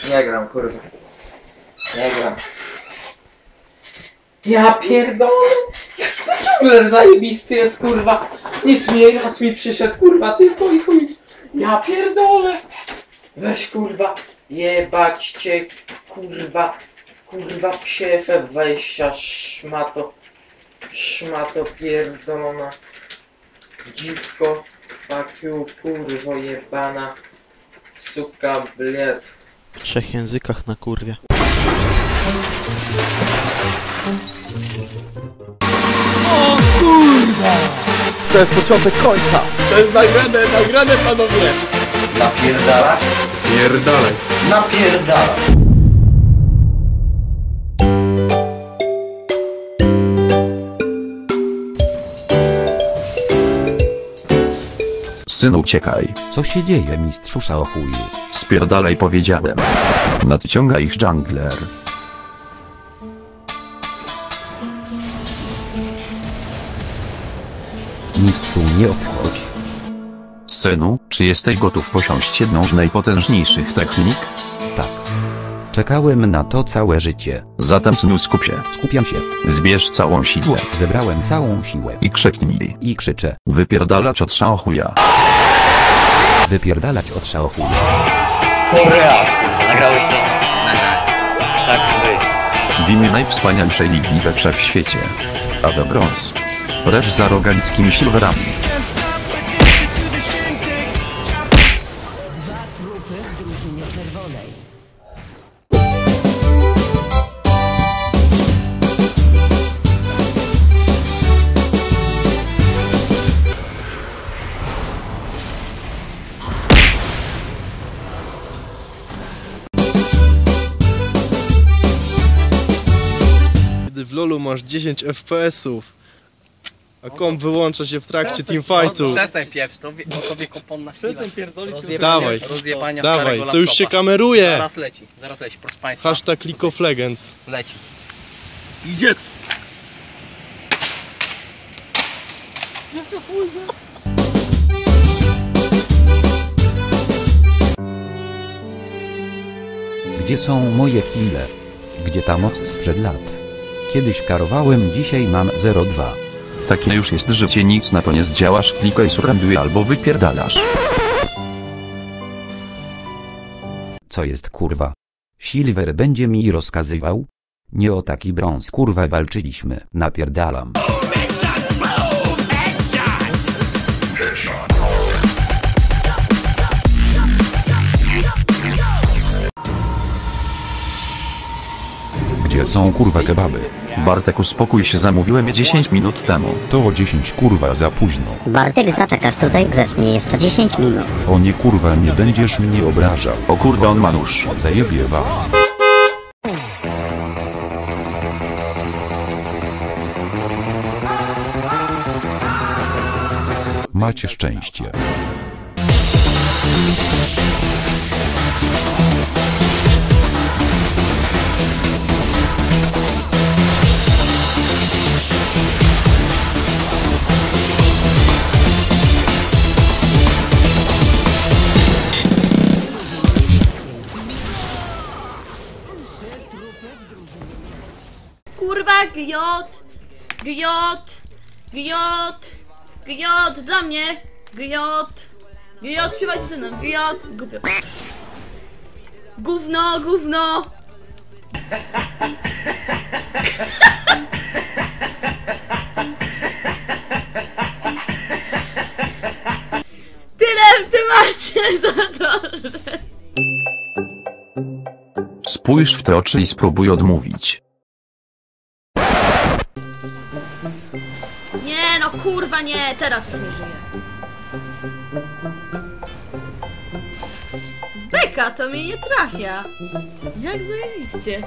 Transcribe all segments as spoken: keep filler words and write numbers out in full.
Nie gram, kurwa. Nie gram. Ja pierdolę! Jak to ciągle zajebisty jest, kurwa! Nic mi raz mi przyszedł, kurwa, tylko i chuj! Ja pierdolę! Weź, kurwa, jebać cię, kurwa, kurwa, psie F F dwadzieścia, szmato, szmato pierdolona, dziwko, fuck you, kurwo jebana, suka, bled. W trzech językach na kurwie. O kurwa! To jest początek końca! To jest nagrane, nagrane panowie! Napierdala? Pierdalaj! Napierdala! Synu, uciekaj. Co się dzieje, mistrzu Shaohui? Spierdalaj, powiedziałem. Nadciąga ich jungler. Mistrzu, nie odchodź. Synu, czy jesteś gotów posiąść jedną z najpotężniejszych technik? Tak. Czekałem na to całe życie. Zatem, synu, skup się. Skupiam się. Zbierz całą siłę. Zebrałem całą siłę. I krzyknij. I krzyczę. Wypierdalać od Shaohuja. Wypierdalać od Shaohuja. Korea! Nagrałeś to? Na, na. Tak, wy. W imię najwspanialszej ligi we wszechświecie. A do brąz. Precz z aroganckimi silverami. Dwa trupy w drużynie czerwonej. Kiedy w lolu masz dziesięć F P S ów, a komp wyłącza się w trakcie teamfightu. Przestań pieprz, to, wie, to wiekopon na chwilę. Przestań pierdolić. Rozjebania, Dawaj. rozjebania Dawaj, starego to już się laptopa. kameruje! Zaraz leci, zaraz leci, proszę państwa. Hashtag League of Legends. Leci. Idzie! Gdzie są moje kile? Gdzie ta moc sprzed lat? Kiedyś karowałem, dzisiaj mam zero dwa. Takie już jest życie, nic na to nie zdziałasz, klikaj surrenduj albo wypierdalasz. Co jest kurwa? Silver będzie mi rozkazywał? Nie o taki brąz kurwa walczyliśmy. Napierdalam. Gdzie są kurwa kebaby? Bartek, uspokój się, zamówiłem je dziesięć minut temu. To o dziesięć kurwa za późno. Bartek, zaczekasz tutaj grzecznie jeszcze dziesięć minut. O nie kurwa, nie będziesz mnie obrażał. O kurwa, on ma nóż. Zajebie was. Macie szczęście. Kurwa, giot, giot, giot, giot, dla mnie, giot, giot, śpiewać z synem, giot, głupio. Gówno, gówno. Tyle w temacie za to, że... Spójrz w te oczy i spróbuj odmówić. Nie no kurwa nie, teraz już nie żyję. Beka, to mnie nie trafia. Jak zajebiście.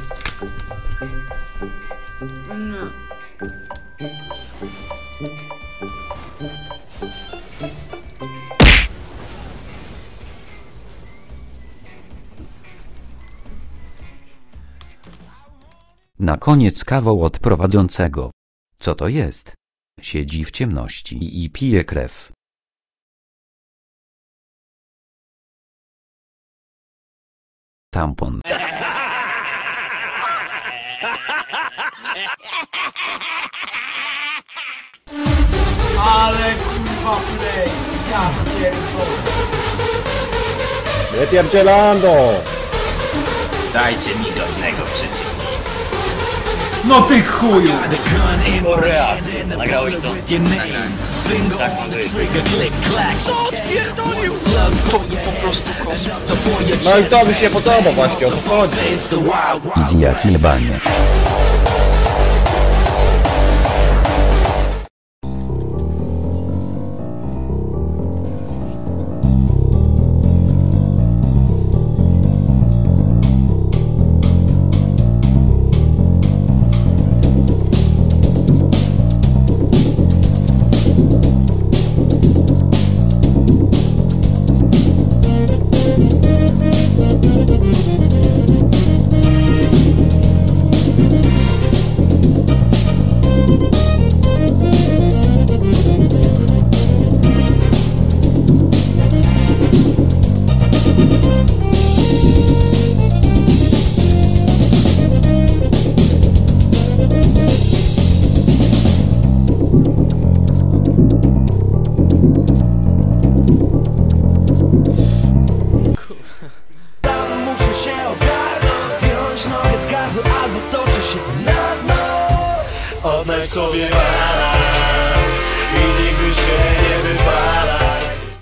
No. Na koniec kawał od prowadzącego. Co to jest? Siedzi w ciemności i pije krew. tampon. Ale kurwa play, ja pierdolę. Wypierdzielando! Dajcie mi godnego przeciwnika. No ty chuju! Korea, nagrałeś to? Nagrałem. Tak ma być. No i to mi się podoba właśnie, o to chodzi. Easy jak jebanie. Odnajdź sobie balans i nigdy się nie wypala.